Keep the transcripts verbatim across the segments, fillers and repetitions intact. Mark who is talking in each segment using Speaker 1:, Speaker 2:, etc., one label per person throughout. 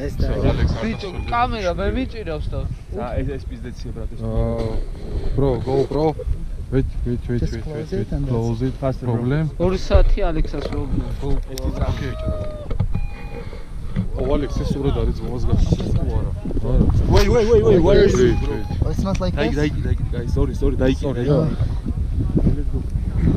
Speaker 1: ეს და
Speaker 2: ბიჭო კამერა ვერ მიჭირავს და
Speaker 3: ა ეს ეს პიზდეცია ბრატ ეს
Speaker 4: bro go bro wait wait wait wait wait close it faster problem
Speaker 2: ორი საათი ალექსას ვობნო
Speaker 3: ერთი წამი ბიჭო
Speaker 4: ო ალექს ეს სულ არის ზღვას გასცეს თუ არა
Speaker 3: wait wait wait wait where is it bro
Speaker 1: Oh, it smells like
Speaker 3: this daiki daiki guys sorry sorry daiki
Speaker 4: sorry
Speaker 3: let's go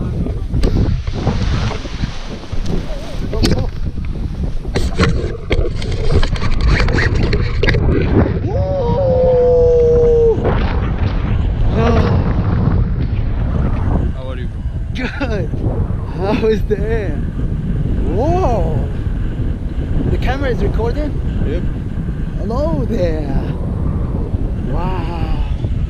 Speaker 1: Good. How is the air? Whoa! The camera is recording?
Speaker 3: Yep.
Speaker 1: Hello there. Wow.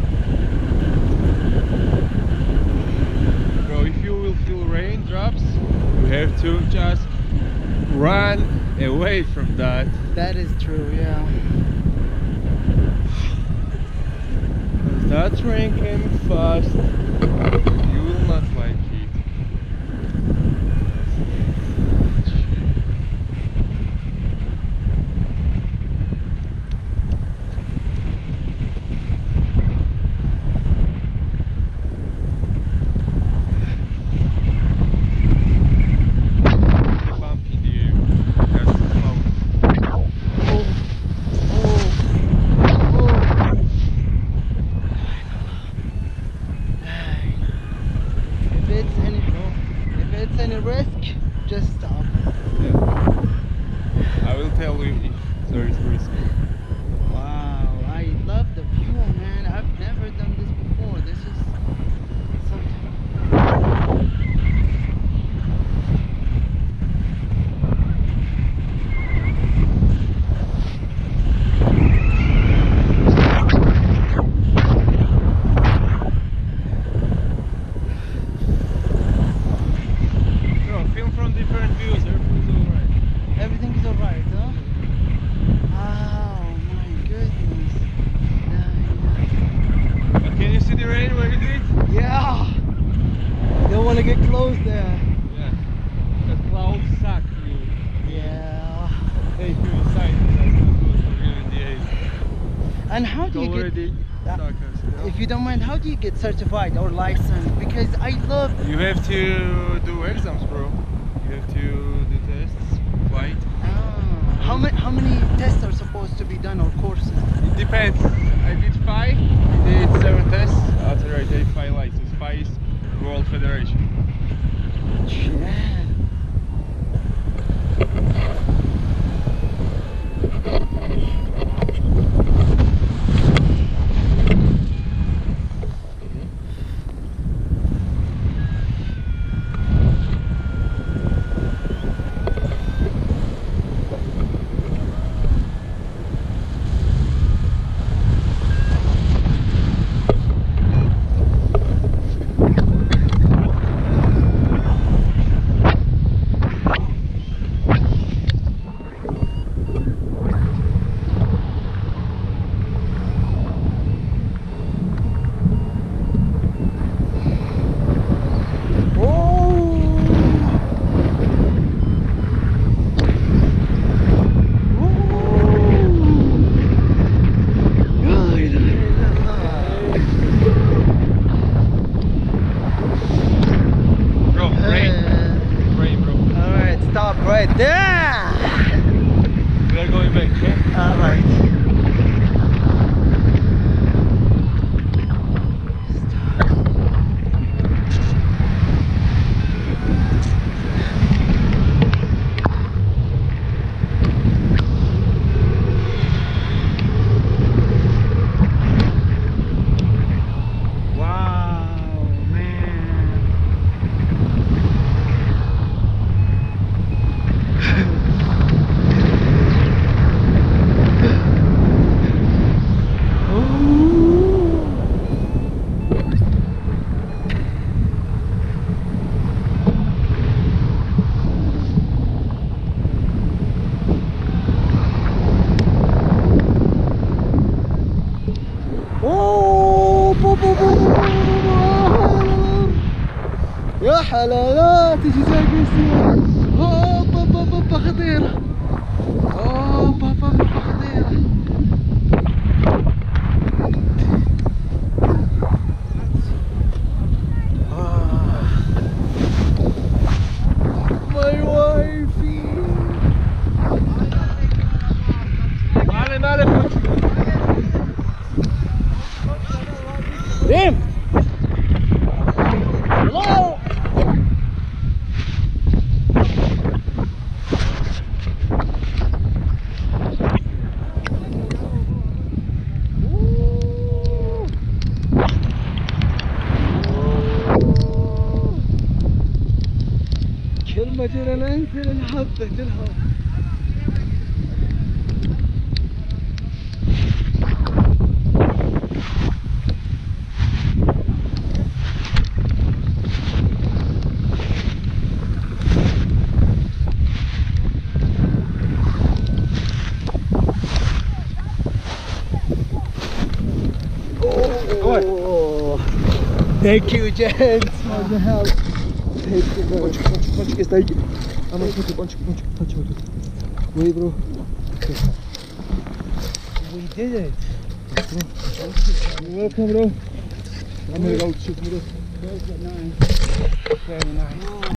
Speaker 3: Bro, if you will feel raindrops, you have to just run away from that.
Speaker 1: That is true, yeah.
Speaker 3: Because that rain came fast. You will not like it.
Speaker 1: Risk, just stop.
Speaker 3: Yeah. I will tell you if there is risk.
Speaker 1: Wow, I love the view, man. I've never done this before. This is want to get close there.
Speaker 3: Yeah. The clouds suck you.
Speaker 1: Yeah.
Speaker 3: Take you inside. That's not good for you in the air.
Speaker 1: And how do you
Speaker 3: already
Speaker 1: get?
Speaker 3: Suck us, you know?
Speaker 1: If you don't mind, how do you get certified or licensed? Because I love.
Speaker 3: You have to do exams, bro. You have to do tests, flight.
Speaker 1: Ah. How many how many tests are supposed to be done or courses?
Speaker 3: It depends. I did five. I did seven tests. After I did five licenses. Five is World Federation.
Speaker 1: Yeah. Right there.
Speaker 3: We are going back, okay?
Speaker 1: All right. يا حلالات تجي زي قصير. هوبا بابا خطيرة. هوبا بابا انزل الحبة الهواء. Oh, thank you, gents. What the hell? Thank you, bro.
Speaker 5: Ponчик, пончик, пончик, есть, дайте. А ну, смотри, пончик, пончик, пончик, вот тут. Ой, бро.
Speaker 1: We did it.
Speaker 5: You're welcome, bro. I'm gonna go shoot, bro.
Speaker 1: Very nice. Very nice.